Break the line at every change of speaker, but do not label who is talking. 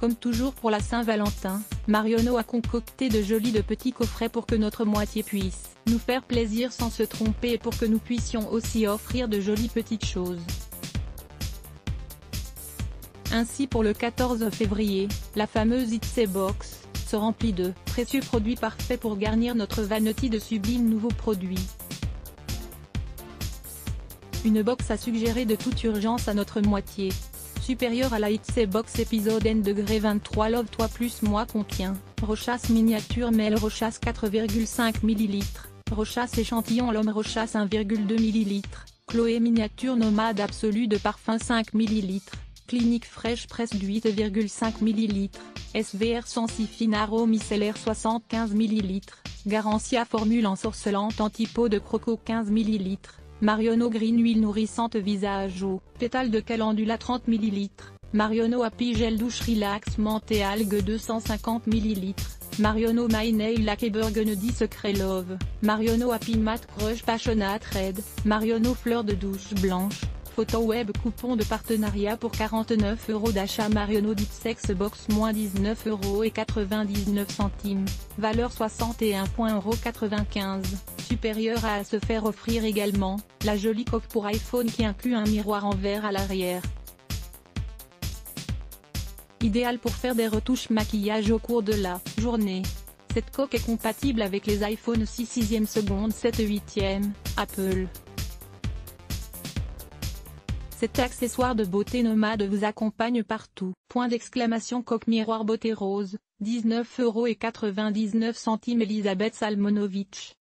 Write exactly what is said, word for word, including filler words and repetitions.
Comme toujours pour la Saint-Valentin, Marionneau a concocté de jolis de petits coffrets pour que notre moitié puisse nous faire plaisir sans se tromper et pour que nous puissions aussi offrir de jolies petites choses. Ainsi pour le quatorze février, la fameuse Itsy Box se remplit de précieux produits parfaits pour garnir notre vanity de sublimes nouveaux produits. Une box a suggéré de toute urgence à notre moitié supérieure à la Itsy Box épisode N degré vingt-trois Love toi plus moi contient Rochasse miniature Mel Rochasse quatre virgule cinq millilitres, Rochasse échantillon L'homme Rochasse un virgule deux millilitres, Chloé miniature nomade absolue de parfum cinq millilitres, Clinique fraîche presse du huit virgule cinq millilitres, S V R Sensifine arôme micellaire soixante-quinze millilitres, Garancia formule ensorcelante anti-peau de croco quinze millilitres, Marionneau Green huile nourrissante visage eau, pétales de calendula trente millilitres, Marionneau Happy gel douche relax menthe et algues deux cent cinquante millilitres, Marionneau My Nail Lac et Burgundy Secret Love, Marionneau Happy Matte Crush Passionate Red, Marionneau fleur de douche blanche. Photo web coupon de partenariat pour quarante-neuf euros d'achat Marionneau Deep Sex Box moins dix-neuf euros quatre-vingt-dix-neuf centimes, valeur soixante et un euros quatre-vingt-quinze, supérieure à à se faire offrir également, la jolie coque pour iPhone qui inclut un miroir en verre à l'arrière. Idéal pour faire des retouches maquillage au cours de la journée. Cette coque est compatible avec les iPhone six sixième seconde sept huitième, Apple. Cet accessoire de beauté nomade vous accompagne partout. Point d'exclamation coque miroir beauté rose, dix-neuf euros quatre-vingt-dix-neuf centimes Elisabeth Salmonovitch.